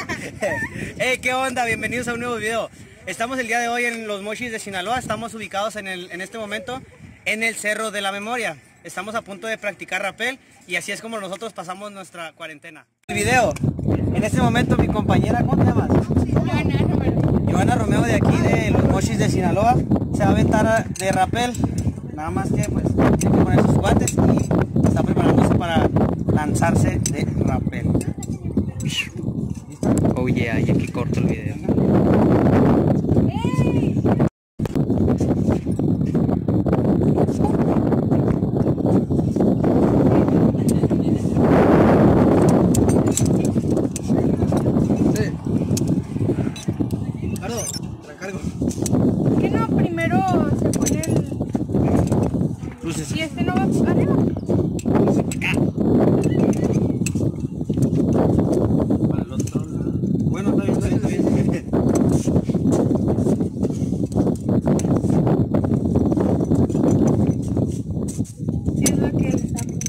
Hey, ¿qué onda? Bienvenidos a un nuevo video. Estamos el día de hoy en los Mochis de Sinaloa. Estamos ubicados en este momento en el Cerro de la Memoria. Estamos a punto de practicar rappel y así es como nosotros pasamos nuestra cuarentena. El video. En este momento mi compañera, ¿cómo te llamas? Joana Romeo, de aquí de los Mochis de Sinaloa, se va a aventar de rappel. Nada más que pues tiene que poner sus guantes y está preparándose para lanzarse de rappel. Oh yeah, y aquí corto el video. Ricardo, recargo. ¿Qué no? Primero se pone el... Luces. ¿Y este no va arriba? Para el otro lado. Bueno, está bien, está bien, está bien. Sí, es lo que él está poniendo.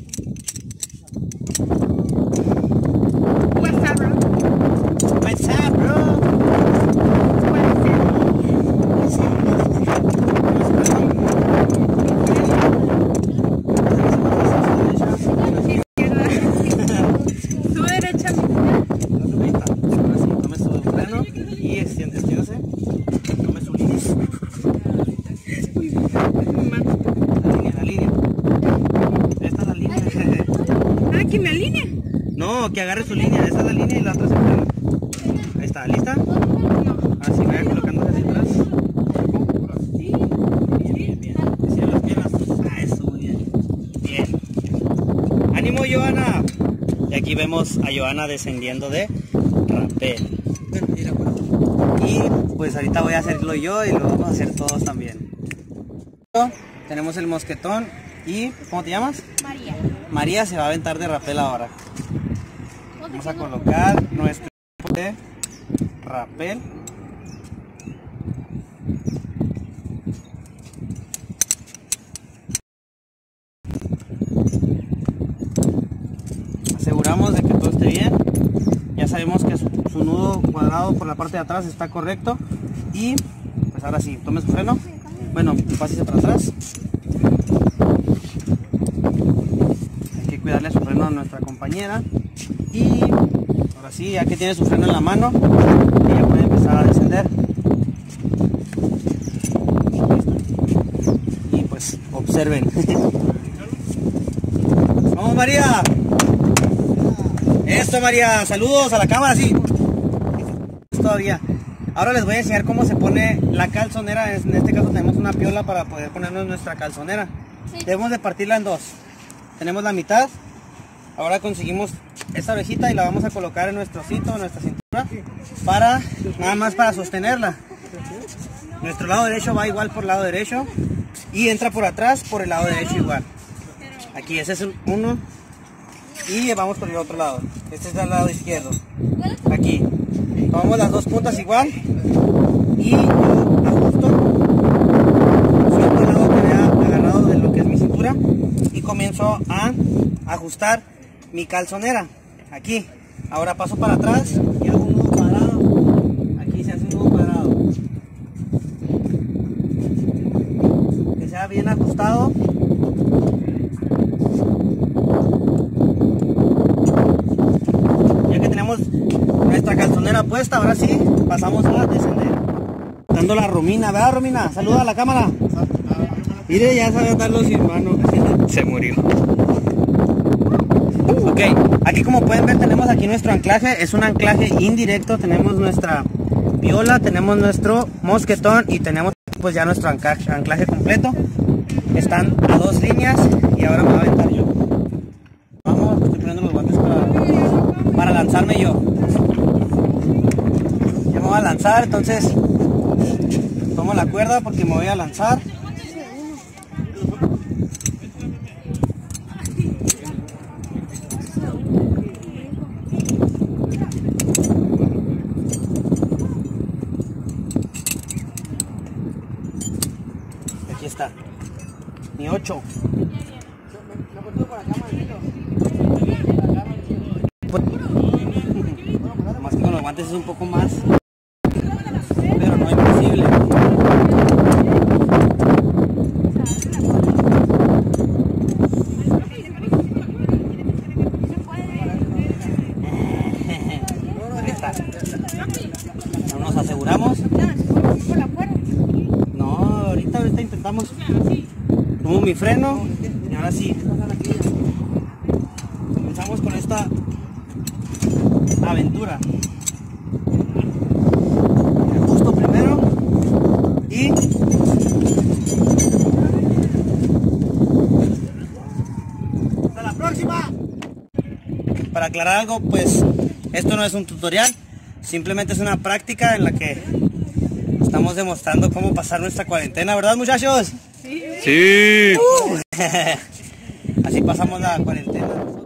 What's up, bro? What's up, bro? Su derecha, mi Tome su freno y extiéndase. Tome su línea. La línea. Esta es la línea. Ah, que me alinee. No, que agarre su línea. Esta es la línea y la otra es el freno. Ahí está, ¿lista? Así, vaya colocándose hacia atrás. Hacia las piernas. Ah, eso, muy bien. Bien. ¡Ánimo, Joana! Y aquí vemos a Joana descendiendo de rappel. Y pues ahorita voy a hacerlo yo y lo vamos a hacer todos también. Tenemos el mosquetón y... ¿cómo te llamas? María. María se va a aventar de rappel ahora. Vamos a colocar nuestro de rappel. Aseguramos de que todo esté bien. Ya sabemos que su nudo cuadrado por la parte de atrás está correcto. Y pues ahora sí, tome su freno. Bueno, pásese para atrás. Hay que cuidarle su freno a nuestra compañera. Y ahora sí, ya que tiene su freno en la mano, ella puede empezar a descender. Y pues observen. ¡Vamos, María! ¡Esto, María! ¡Saludos a la cámara! Sí. Todavía. Ahora les voy a enseñar cómo se pone la calzonera. En este caso tenemos una piola para poder ponernos nuestra calzonera. Debemos de partirla en dos. Tenemos la mitad. Ahora conseguimos esta orejita y la vamos a colocar en nuestro osito, en nuestra cintura, para nada más para sostenerla. Nuestro lado derecho va igual por el lado derecho y entra por atrás por el lado derecho igual. Aquí ese es uno y vamos por el otro lado. Este es el lado izquierdo. Aquí tomamos las dos puntas igual y ajusto, suelto el lado que vea agarrado de lo que es mi cintura y comienzo a ajustar mi calzonera. Aquí, ahora paso para atrás y hago un nudo cuadrado. Aquí se hace un nudo cuadrado que sea bien ajustado. Ya que tenemos nuestra calzonera puesta, ahora sí pasamos a descender. Dando la Romina, ¿verdad, Romina? Saluda a la cámara. Mire, ya sabe andarlo sin mano. Se murió. Ok, aquí como pueden ver tenemos aquí nuestro anclaje. Es un anclaje indirecto. Tenemos nuestra piola, tenemos nuestro mosquetón y tenemos pues ya nuestro anclaje completo. Están a dos líneas y ahora me voy a aventar yo. Vamos, estoy poniendo los guantes para lanzarme yo. Ya me voy a lanzar, entonces tomo la cuerda porque me voy a lanzar. Aquí está. Mi 8. Más que con los antes es un poco más, pero no imposible. ¿No nos aseguramos? No, ahorita intentamos. Tomo mi freno y ahora sí. Comenzamos con esta aventura. El justo primero y hasta la próxima. Para aclarar algo, pues esto no es un tutorial, simplemente es una práctica en la que estamos demostrando cómo pasar nuestra cuarentena, ¿verdad, muchachos? Sí. Así pasamos la cuarentena.